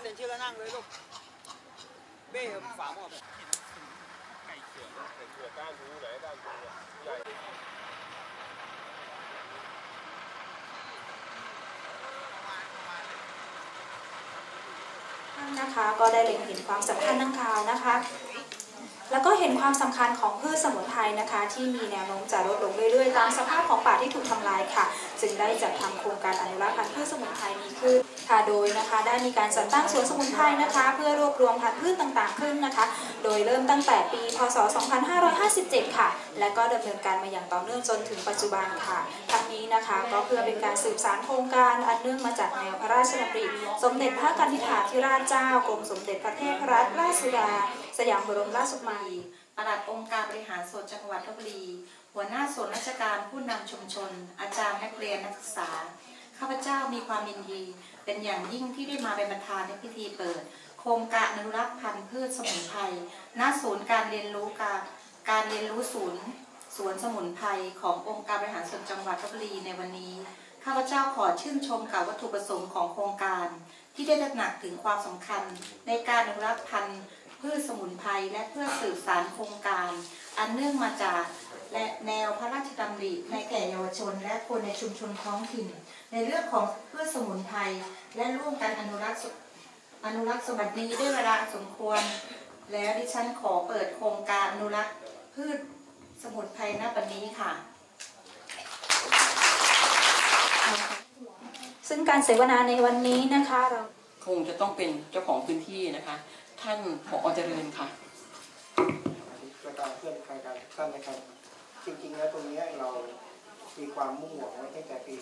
เด่นชื่อแล้วนั่งเลยลูกเบ้ฝาหม้อไปไก่เขือก้านดูไหนก้านดูใหญ่นะคะก็ได้เล็งเห็นความสำคัญดังกล่าวนะคะแล้วก็เห็นความสำคัญของพืชสมุนไพรนะคะที่มีแนวโน้มจะลดลงเรื่อยๆตามสภาพของป่าที่ถูกทำลายค่ะจึงได้จัดทำโครงการอนุรักษ์พันธุ์พืชสมุนไพรนี้ขึ้นค่ะโดยนะคะได้มีการจัดตั้งสวนสมุนไพรนะคะเพื่อรวบรวมพันธุ์พืชต่างๆขึ้นนะคะโดยเริ่มตั้งแต่ปีพ.ศ. 2557 ค่ะและก็ดำเนินการมาอย่างต่อเนื่องจนถึงปัจจุบันค่ะทั้งนี้นะคะก็เพื่อเป็นการสืบสานโครงการอันเนื่องมาจากแนวพระราชดำริสมเด็จพระกนิษฐาธิราชเจ้ากรมสมเด็จพระเทพรัตนราชสุดาสยามบรมราชกุมารีปลัดองค์การบริหารส่วนจังหวัดลพบุรีหัวหน้าส่วนราชการผู้นำชุมชนอาจารย์นักเรียนนักศึกษาข้าพเจ้ามีความยินดีเป็นอย่างยิ่งที่ได้มาเป็นประธานในพิธีเปิดโครงการอนุรักษ์พันธุ์พืชสมุนไพรณศูนย์การเรียนรู้การเรียนรู้ศูนย์สวนสมุนไพรขององค์การบริหารส่วนจังหวัดลพบุรีในวันนี้ข้าพเจ้าขอชื่นชมกับวัตถุประสงค์ของโครงการที่ได้ตระหนักถึงความสำคัญในการอนุรักษ์พันธุ์พืชสมุนไพรและเพื่อสืบสานโครงการอันเนื่องมาจากและแนวพระราชดำริในแก่เยาวชนและคนในชุมชนท้องถิ่นในเรื่องของพืชสมุนไพรและร่วมกันอนุรักษ์สมบัตินี้ได้เวลาสมควรแล้วดิฉันขอเปิดโครงการอนุรักษ์พืชสมุนไพรณบัดนี้ค่ะซึ่งการเสวนาในวันนี้นะคะเราคงจะต้องเป็นเจ้าของพื้นที่นะคะท่านผอ.เจริญค่ะประการเพื่อนทางการท่านนะครับจริงๆแล้วตรงนี้เรามีความมุ่งหวังไว้ตั้งแต่ปี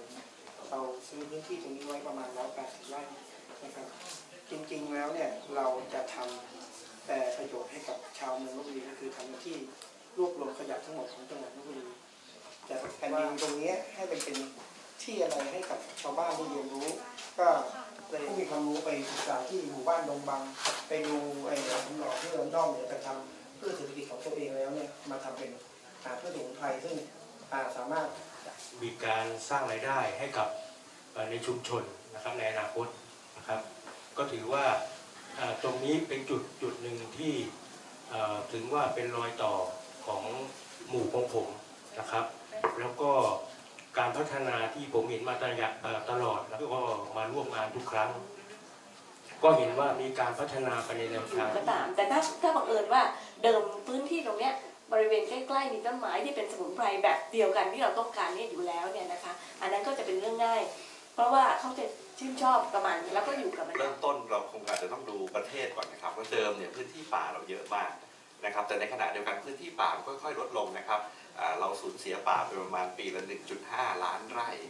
40 เราซื้อพื้นที่ตรงนี้ไว้ประมาณ180 ไร่นะครับจริงๆแล้วเนี่ยเราจะทำแต่ประโยชน์ให้กับชาวเมืองลพบุรีก็คือทำหน้าที่รวบรวมขยะทั้งหมดของจังหวัดลพบุรีจะแผ่นดินตรงนี้ให้เป็นที่อะไรให้กับชาวบ้านได้เรียนรู้ก็เลยผู้มีความรู้ไปศึกษาที่หมู่บ้านดงบังไปดูสำรวจที่เรานอกเหนือจากทำเพื่อเศรษฐกิจของตัวเองแล้วเนี่ยมาทำเป็นเพื่อสมุนไพรซึ่งสามารถมีการสร้างรายได้ให้กับในชุมชนนะครับในอนาคตนะครับก็ถือว่าตรงนี้เป็นจุดหนึ่งที่ถึงว่าเป็นรอยต่อของหมู่ของผมนะครับแล้วก็การพัฒนาที่ผมเห็นมาตลอดแล้วก็มาร่วมงานทุกครั้งก็เห็นว่ามีการพัฒนาไปในแนวทางก็ตามแต่ถ้าบังเอิญว่าเดิมพื้นที่ตรงเนี้ยบริเวณใกล้ๆมีต้นไม้ที่เป็นสมุนไพรแบบเดียวกันที่เราต้องการเนี่ยอยู่แล้วเนี่ยนะคะอันนั้นก็จะเป็นเรื่องง่ายเพราะว่าเขาจะชื่นชอบประมาณนี้แล้วก็อยู่กับมันเริ่มต้นเราคงอาจจะต้องดูประเทศก่อนนะครับว่าเดิมเนี่ยพื้นที่ป่าเราเยอะมากนะครับแต่ในขณะเดียวกันพื้นที่ป่าค่อยๆลดลงนะครับเราสูญเสียป่าไปประมาณปีละ 1.5 ล้านไร่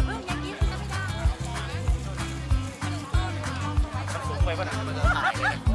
ไปป่ะนะ